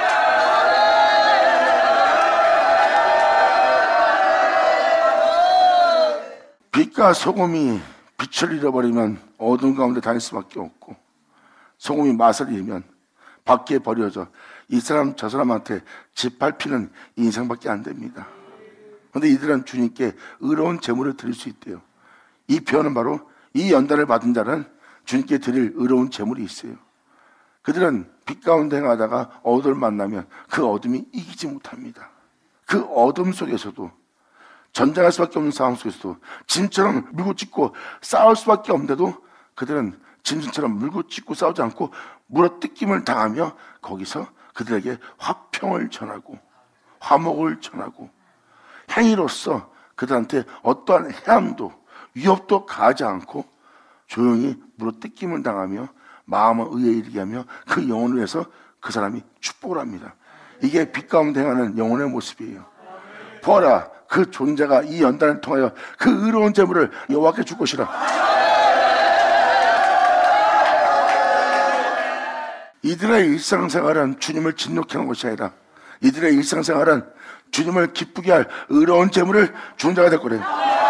빛과 소금이 빛을 잃어버리면 어두운 가운데 다닐 수밖에 없고, 소금이 맛을 잃으면 밖에 버려져 이 사람 저 사람한테 짓밟히는 인생밖에 안 됩니다. 그런데 이들은 주님께 의로운 제물을 드릴 수 있대요. 이 표현은 바로 이 연단을 받은 자는 주님께 드릴 의로운 제물이 있어요. 그들은 빛 가운데 행하다가 어둠을 만나면 그 어둠이 이기지 못합니다. 그 어둠 속에서도, 전쟁할 수밖에 없는 상황 속에서도 짐처럼 물고 찢고 싸울 수밖에 없는데도 그들은 짐승처럼 물고 찢고 싸우지 않고 물어뜯김을 당하며 거기서 그들에게 화평을 전하고 화목을 전하고 행위로서 그들한테 어떠한 해함도 위협도 가하지 않고 조용히 물어뜯김을 당하며 마음을 의에 이르게 하며 그 영혼을 위해서 그 사람이 축복을 합니다. 이게 빛 가운데 행하는 영혼의 모습이에요. 보아라, 그 존재가 이 연단을 통하여 그 의로운 제물을 여호와께 줄 것이라. 이들의 일상생활은 주님을 진노케 하는 것이 아니라 이들의 일상생활은 주님을 기쁘게 할 의로운 제물을 주는 자가 될 거래요.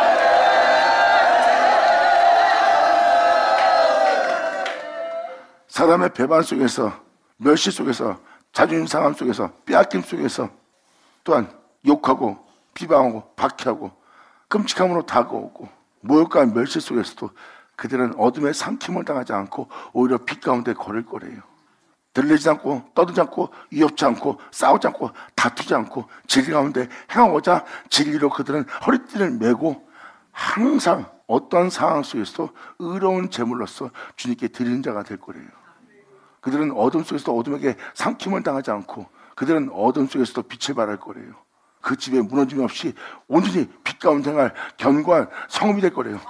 사람의 배반 속에서, 멸시 속에서, 자존심 상함 속에서, 빼앗김 속에서, 또한 욕하고 비방하고 박해하고 끔찍함으로 다가오고 모욕과 멸시 속에서도 그들은 어둠의 삼킴을 당하지 않고 오히려 빛 가운데 걸을 거래요. 들리지 않고 떠들지 않고 위협지 않고 싸우지 않고 다투지 않고 진리 가운데 행하고자 진리로 그들은 허리띠를 메고 항상 어떠한 상황 속에서도 의로운 제물로서 주님께 드리는 자가 될 거래요. 그들은 어둠 속에서도 어둠에게 삼킴을 당하지 않고 그들은 어둠 속에서도 빛을 발할 거래요. 그 집에 무너짐이 없이 온전히 빛 가운데 행할 견고한 성읍이 될 거래요.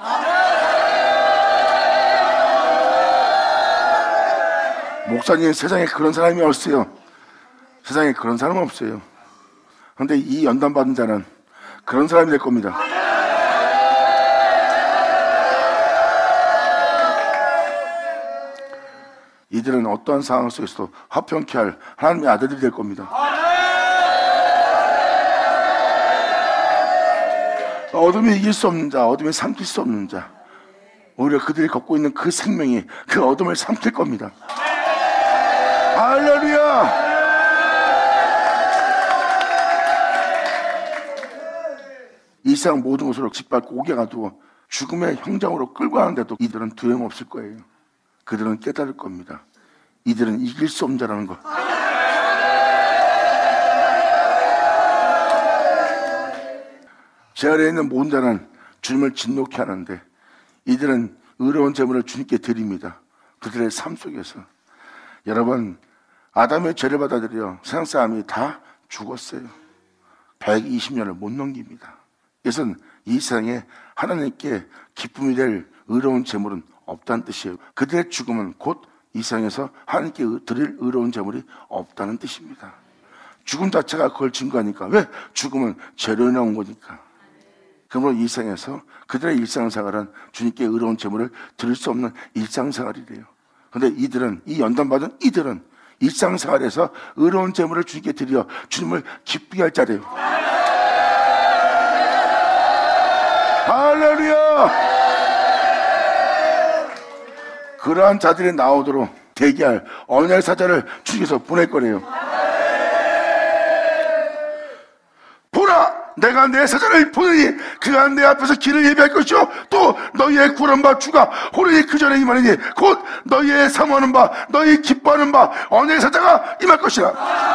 목사님, 세상에 그런 사람이 없어요. 세상에 그런 사람은 없어요. 그런데 이 연단 받은 자는 그런 사람이 될 겁니다. 이들은 어떠한 상황 속에서도 화평케 할 하나님의 아들들이 될 겁니다. 어둠이 이길 수 없는 자, 어둠이 삼킬 수 없는 자, 오히려 그들이 걷고 있는 그 생명이 그 어둠을 삼킬 겁니다. 할렐루야! 이 세상 모든 것으로 짓밟고 옥에 가두고 죽음의 형장으로 끌고 가는데도 이들은 두려움 없을 거예요. 그들은 깨달을 겁니다. 이들은 이길 수 없는 자라는 것. 제 아래에 있는 모든 자는 주님을 진노케 하는데 이들은 의로운 제물을 주님께 드립니다. 그들의 삶 속에서. 여러분, 아담의 죄를 받아들여 세상 사람이 다 죽었어요. 120년을 못 넘깁니다. 이것은 이 세상에 하나님께 기쁨이 될 의로운 제물은 없다는 뜻이에요. 그들의 죽음은 곧 이 세상에서 하나님께 드릴 의로운 제물이 없다는 뜻입니다. 죽음 자체가 그걸 증거하니까. 왜? 죽음은 재료에 나온 거니까. 그러므로 이 세상에서 그들의 일상생활은 주님께 의로운 제물을 드릴 수 없는 일상생활이래요. 그런데 이들은, 이 연단받은 이들은 일상생활에서 의로운 제물을 주님께 드려 주님을 기쁘게 할 자래요. 할렐루야! 그러한 자들이 나오도록 대기할 언약의 사자를 주님께서 보낼 거래요. 보라! 내가 내 사자를 보내니 그가 내 앞에서 길을 예비할 것이요 또 너희의 구하는 바 주가 호련히 그 전에 임하느니 곧 너희의 사모하는 바 너희 기뻐하는 바 언약의 사자가 임할 것이라.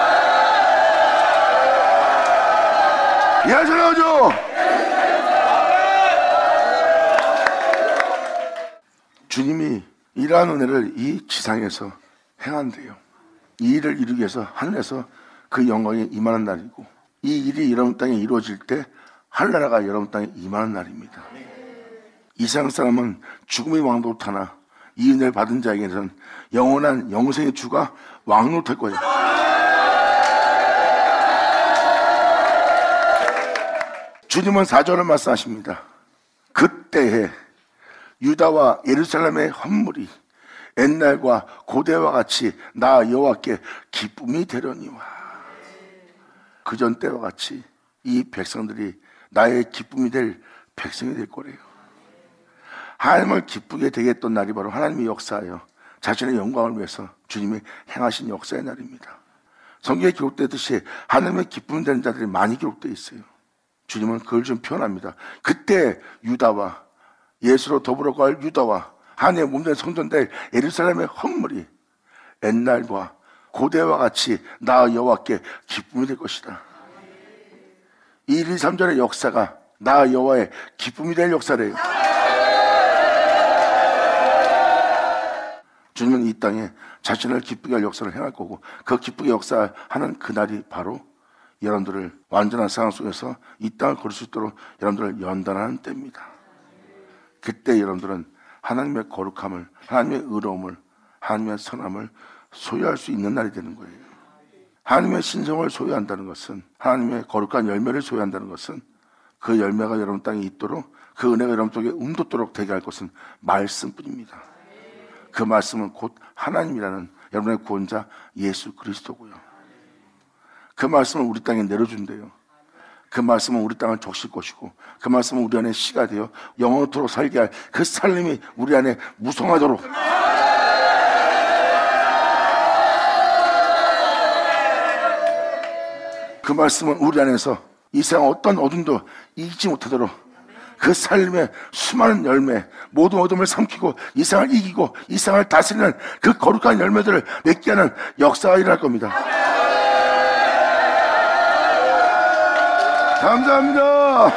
이해하시나요? 주님이 이러한 은혜를 이 지상에서 행한대요. 이 일을 이루기 위해서 하늘에서 그 영광이 임하는 날이고, 이 일이 여러분 땅에 이루어질 때 하늘나라가 여러분 땅에 임하는 날입니다. 이 세상 사람은 죽음의 왕도 타나 이 은혜를 받은 자에게는 영원한 영생의 주가 왕으로 탈 거예요. 주님은 4절을 말씀하십니다. 그때에 유다와 예루살렘의 헌물이 옛날과 고대와 같이 나 여호와께 기쁨이 되려니와. 그전 때와 같이 이 백성들이 나의 기쁨이 될 백성이 될 거래요. 하나님을 기쁘게 되게 했던 날이 바로 하나님의 역사하여 자신의 영광을 위해서 주님이 행하신 역사의 날입니다. 성경에 기록되듯이 하나님의 기쁨이 되는 자들이 많이 기록되어 있어요. 주님은 그걸 좀 표현합니다. 그때 유다와 예수로 더불어 갈 유다와 하나님의 몸된 성전될 예루살렘의 헌물이 옛날과 고대와 같이 나 여호와께 기쁨이 될 것이다. 1, 2, 3절의 역사가 나 여호와의 기쁨이 될 역사래요. 주님은 이 땅에 자신을 기쁘게 할 역사를 행할 거고, 그 기쁘게 역사하는 그날이 바로 여러분들을 완전한 상황 속에서 이 땅을 걸을 수 있도록 여러분들을 연단하는 때입니다. 그때 여러분들은 하나님의 거룩함을, 하나님의 의로움을, 하나님의 선함을 소유할 수 있는 날이 되는 거예요. 하나님의 신성을 소유한다는 것은, 하나님의 거룩한 열매를 소유한다는 것은, 그 열매가 여러분 땅에 있도록, 그 은혜가 여러분 속에 움돋도록 되게 할 것은 말씀뿐입니다. 그 말씀은 곧 하나님이라는 여러분의 구원자 예수 그리스도고요. 그 말씀을 우리 땅에 내려준대요. 그 말씀은 우리 땅을 적실 것이고, 그 말씀은 우리 안에 씨가 되어 영원토록 살게 할 그 살림이 우리 안에 무성하도록, 그 말씀은 우리 안에서 이 세상 어떤 어둠도 이기지 못하도록 그 삶의 수많은 열매, 모든 어둠을 삼키고 이 세상을 이기고 이 세상을 다스리는 그 거룩한 열매들을 맺게 하는 역사가 일어날 겁니다. 감사합니다.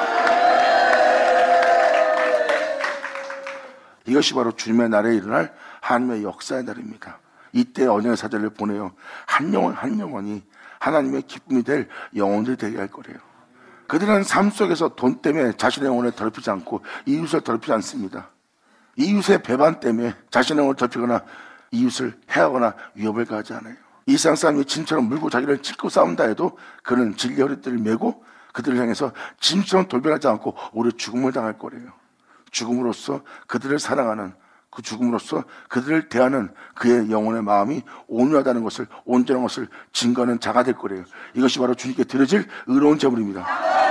이것이 바로 주님의 날에 일어날 하나님의 역사의 날입니다. 이때 언약의 사자를 보내어 한 영혼 한 영혼이 하나님의 기쁨이 될 영혼들이 되게 할 거래요. 그들은 삶 속에서 돈 때문에 자신의 영혼을 더럽히지 않고 이웃을 더럽히지 않습니다. 이웃의 배반 때문에 자신의 영혼을 더럽히거나 이웃을 해하거나 위협을 가하지 않아요. 이 세상 사람이 진처럼 물고 자기를 찢고 싸운다 해도 그는 진리의 허리띠를 메고 그들을 향해서 진처럼 돌변하지 않고 오히려 죽음을 당할 거래요. 죽음으로써 그들을 사랑하는, 그 죽음으로써 그들을 대하는 그의 영혼의 마음이 온유하다는 것을, 온전한 것을 증거하는 자가 될 거래요. 이것이 바로 주님께 드려질 의로운 제물입니다.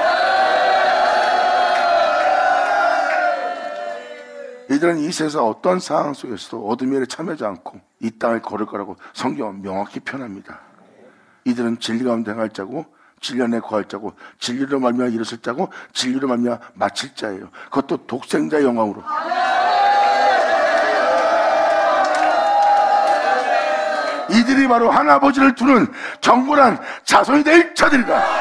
이들은 이 세상 어떤 상황 속에서도 어둠에 참여하지 않고 이 땅을 걸을 거라고 성경은 명확히 표현합니다. 이들은 진리 가운데 행할 자고, 진리 안에 거할 자고, 진리로 말미암아 일어설 자고, 진리로 말미암아 마칠 자예요. 그것도 독생자의 영광으로. 이들이 바로 하나아버지를 두는 정결한 자손이 될 자들이다.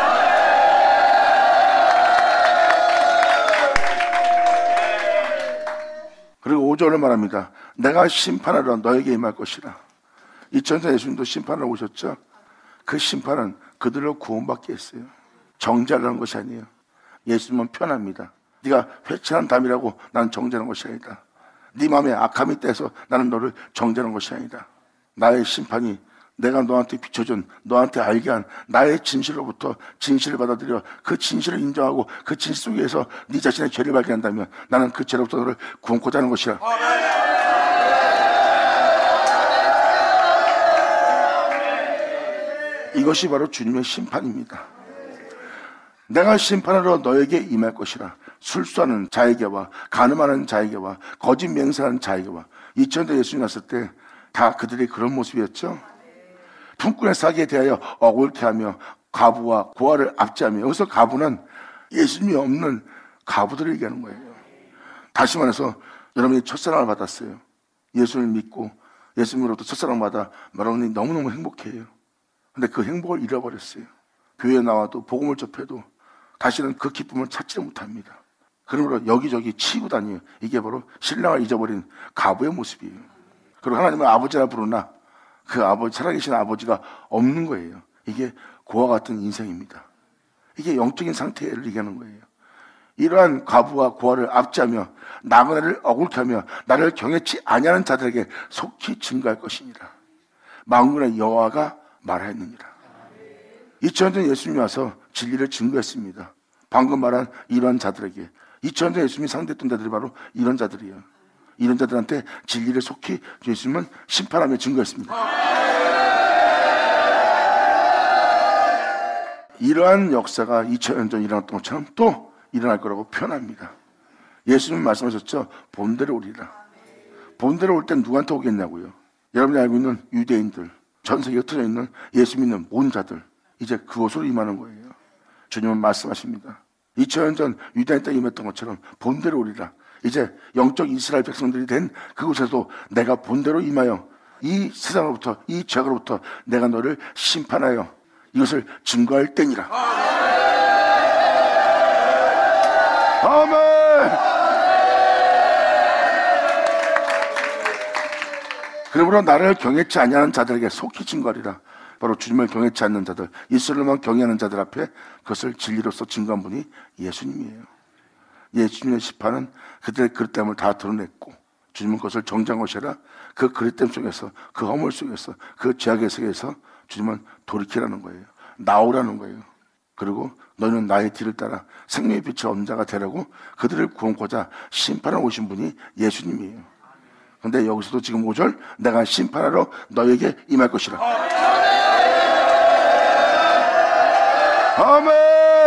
그리고 5절을 말합니다. 내가 심판하러 너에게 임할 것이라. 2000년 예수님도 심판하러 오셨죠. 그 심판은 그들로 구원받게 했어요. 정죄하라는 것이 아니에요. 예수님은 편합니다. 네가 회칠한 담이라고 나는 정죄하는 것이 아니다. 네 마음에 악함이 있다 해서 나는 너를 정죄하는 것이 아니다. 나의 심판이 내가 너한테 비춰준, 너한테 알게 한 나의 진실로부터 진실을 받아들여 그 진실을 인정하고 그 진실 속에서 네 자신의 죄를 발견한다면 나는 그 죄로부터 너를 구원코자 하는 것이라. 이것이 바로 주님의 심판입니다. 내가 심판하러 너에게 임할 것이라. 술수하는 자에게와 간음하는 자에게와 거짓 맹세하는 자에게와. 2000년 예수님 왔을 때 다 그들이 그런 모습이었죠. 품꾼의 사기에 대하여 억울케하며 과부와 고아를 압제하며, 여기서 과부는 예수님이 없는 가부들을 얘기하는 거예요. 다시 말해서 여러분이 첫사랑을 받았어요. 예수를 믿고 예수님으로부터 첫사랑 받아 여러분이 너무너무 행복해요. 근데 그 행복을 잃어버렸어요. 교회에 나와도 복음을 접해도 다시는 그 기쁨을 찾지를 못합니다. 그러므로 여기저기 치고 다녀요. 이게 바로 신랑을 잊어버린 가부의 모습이에요. 그리고 하나님을 아버지라 부르나 그 아버지, 살아계신 아버지가 없는 거예요. 이게 고와 같은 인생입니다. 이게 영적인 상태를 얘기하는 거예요. 이러한 과부와 고아를 압제하며 나그네를 억울케 하며 나를 경외치 아니하는 자들에게 속히 증거할 것이니라. 만군의 여호와가 말하였느니라. 2000년 전 예수님이 와서 진리를 증거했습니다. 방금 말한 이러한 자들에게 2000년 전 예수님이 상대했던 자들이 바로 이런 자들이에요. 이런 자들한테 진리를 속히 예수님은 심판하며 증거했습니다. 이러한 역사가 2000년 전 일어났던 것처럼 또 일어날 거라고 표현합니다. 예수님은 말씀하셨죠. 본대로 오리라. 본대로 올 땐 누구한테 오겠냐고요. 여러분이 알고 있는 유대인들, 전 세계에 흩어져 있는 예수 믿는 모든 자들, 이제 그곳으로 임하는 거예요. 주님은 말씀하십니다. 2000년 전 유대인 때 임했던 것처럼 본대로 오리라. 이제 영적 이스라엘 백성들이 된 그곳에도 내가 본대로 임하여 이 세상으로부터, 이 죄악으로부터 내가 너를 심판하여 이것을 증거할 때니라. 아멘. 그러므로 나를 경외치 아니하는 자들에게 속히 증거하리라. 바로 주님을 경외치 않는 자들, 예수님만 경외하는 자들 앞에 그것을 진리로서 증거한 분이 예수님이에요. 예수님의 심판은 그들의 그릇됨을 다 드러냈고 주님은 그것을 정죄한 것이라. 그 그릇됨 속에서, 그 허물 속에서, 그 죄악의 세계에서 주님은 돌이키라는 거예요. 나오라는 거예요. 그리고 너는 나의 뒤를 따라 생명의 빛을 얻는 자가 되라고 그들을 구원코자 심판하러 오신 분이 예수님이에요. 근데 여기서도 지금 5절 내가 심판하러 너에게 임할 것이라. 아멘.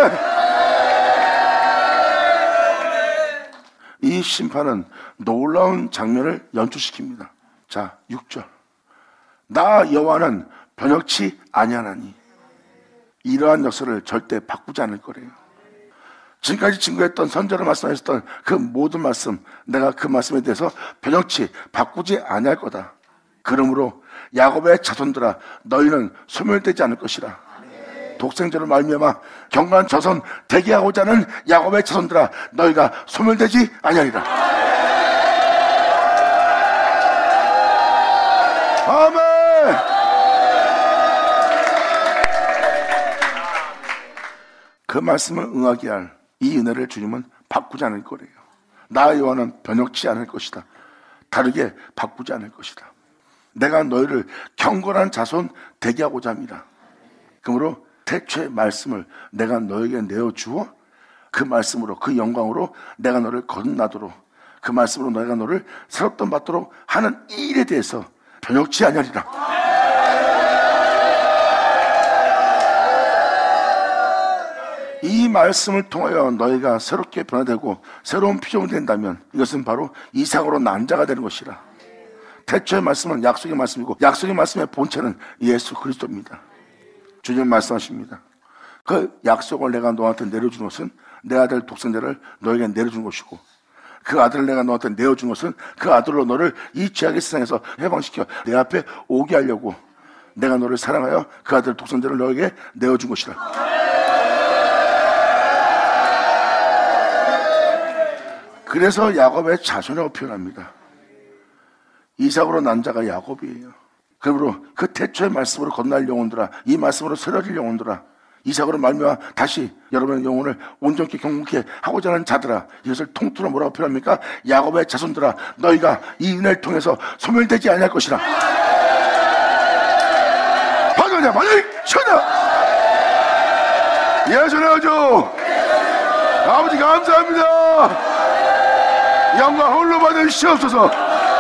이 심판은 놀라운 장면을 연출시킵니다. 자, 6절 나 여호와는 변혁치 아니하나니. 이러한 역사를 절대 바꾸지 않을 거래요. 지금까지 증거했던 선자로 말씀하셨던 그 모든 말씀, 내가 그 말씀에 대해서 변혁치 바꾸지 아니할 거다. 그러므로 야곱의 자손들아 너희는 소멸되지 않을 것이라. 독생자로 말미암아 경건한 자손 되게 하고자 하는 야곱의 자손들아 너희가 소멸되지 아니하리라. 아멘. 그 말씀을 응하게 할 이 은혜를 주님은 바꾸지 않을 거래요. 나 여호와는 변혁치 않을 것이다. 다르게 바꾸지 않을 것이다. 내가 너희를 경건한 자손 되게 하고자 합니다. 그러므로 태초의 말씀을 내가 너에게 내어주어 그 말씀으로, 그 영광으로 내가 너를 거듭나도록, 그 말씀으로 너희가 너를 새롭던 받도록 하는 이 일에 대해서 변혁치 아니하리라. 이 말씀을 통하여 너희가 새롭게 변화되고 새로운 피조물이 된다면 이것은 바로 이삭으로 난 자가 되는 것이라. 태초의 말씀은 약속의 말씀이고 약속의 말씀의 본체는 예수 그리스도입니다. 주님 말씀하십니다. 그 약속을 내가 너한테 내려준 것은 내 아들 독생자를 너에게 내려준 것이고 그 아들을 내가 너한테 내어준 것은 그 아들로 너를 이 죄악의 세상에서 해방시켜 내 앞에 오게 하려고 내가 너를 사랑하여 그 아들 독생자를 너에게 내어준 것이라. 그래서 야곱의 자손이라고 표현합니다. 이삭으로 난 자가 야곱이에요. 그러므로 그 태초의 말씀으로 건너갈 영혼들아, 이 말씀으로 새로질 영혼들아, 이삭으로 말미암아 다시 여러분의 영혼을 온전히 경건케 하고자 하는 자들아, 이것을 통틀어 뭐라고 표현합니까? 야곱의 자손들아 너희가 이 은혜를 통해서 소멸되지 아니할 것이라. 받으냐 받으냐 쳐냐. 예수의 아주 아버지 감사합니다. 영광 홀로 받으시옵소서.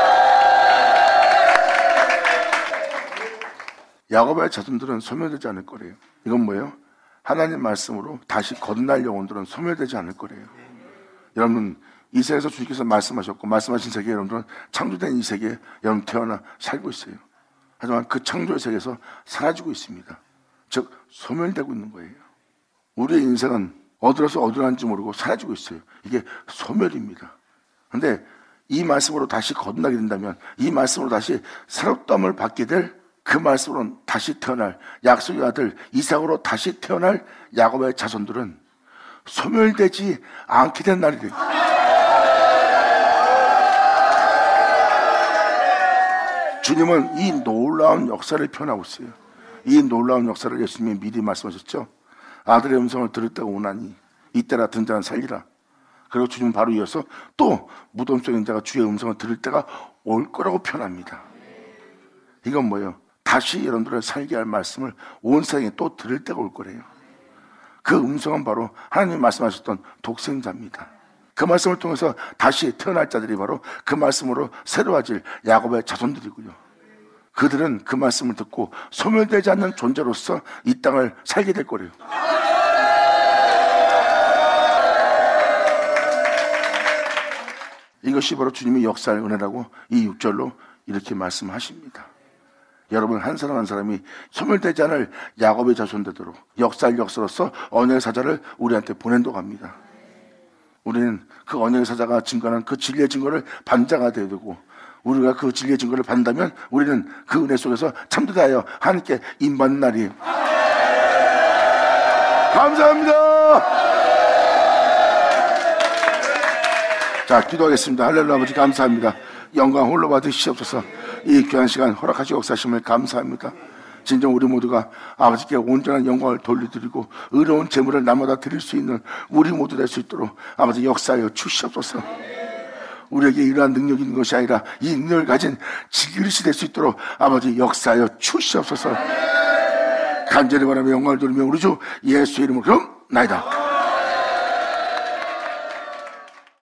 야곱의 자손들은 소멸되지 않을 거래요. 이건 뭐예요? 하나님 말씀으로 다시 거듭날 영혼들은 소멸되지 않을 거래요. 여러분 이 세계에서 주님께서 말씀하셨고 말씀하신 세계에 여러분들은 창조된 이 세계에 여러분 태어나 살고 있어요. 하지만 그 창조의 세계에서 사라지고 있습니다. 즉 소멸되고 있는 거예요. 우리의 인생은 어디로서 어디로 가는지 모르고 사라지고 있어요. 이게 소멸입니다. 그런데 이 말씀으로 다시 거듭나게 된다면, 이 말씀으로 다시 새롭다움을 받게 될 그 말씀으로 다시 태어날 약속의 아들 이삭으로 다시 태어날 야곱의 자손들은 소멸되지 않게 된 날이 됩니다. 주님은 이 놀라운 역사를 표현하고 있어요. 이 놀라운 역사를 예수님이 미리 말씀하셨죠. 아들의 음성을 들을 때가 오나니 이때라 든 자는 살리라. 그리고 주님은 바로 이어서 또 무덤 속에 있는 자가 주의 음성을 들을 때가 올 거라고 표현합니다. 이건 뭐예요? 다시 여러분들을 살게 할 말씀을 온 세상에 또 들을 때가 올 거래요. 그 음성은 바로 하나님이 말씀하셨던 독생자입니다. 그 말씀을 통해서 다시 태어날 자들이 바로 그 말씀으로 새로워질 야곱의 자손들이고요. 그들은 그 말씀을 듣고 소멸되지 않는 존재로서 이 땅을 살게 될 거래요. 이것이 바로 주님의 역사의 은혜라고 이 6절로 이렇게 말씀하십니다. 여러분, 한 사람 한 사람이 소멸되지 않을 야곱의 자손되도록 역사의 역사로서 언약의 사자를 우리한테 보낸다고 합니다. 우리는 그 언약의 사자가 증거하는 그 진리의 증거를 반자가 되어야 되고, 우리가 그 진리의 증거를 받는다면 우리는 그 은혜 속에서 참되다하여 하나님께 인받는 날이에요. 감사합니다. 자, 기도하겠습니다. 할렐루야. 아버지 감사합니다. 영광 홀로 받으시옵소서. 이 귀한 시간 허락하시고 역사하심을 감사합니다. 진정 우리 모두가 아버지께 온전한 영광을 돌려드리고 의로운 재물을 날마다 드릴 수 있는 우리 모두 될 수 있도록 아버지 역사하여 주시옵소서. 우리에게 이러한 능력이 있는 것이 아니라 이 능력을 가진 그릇이 될 수 있도록 아버지 역사하여 주시옵소서. 간절히 바라며 영광을 돌리며 우리 주 예수의 이름으로 나이다.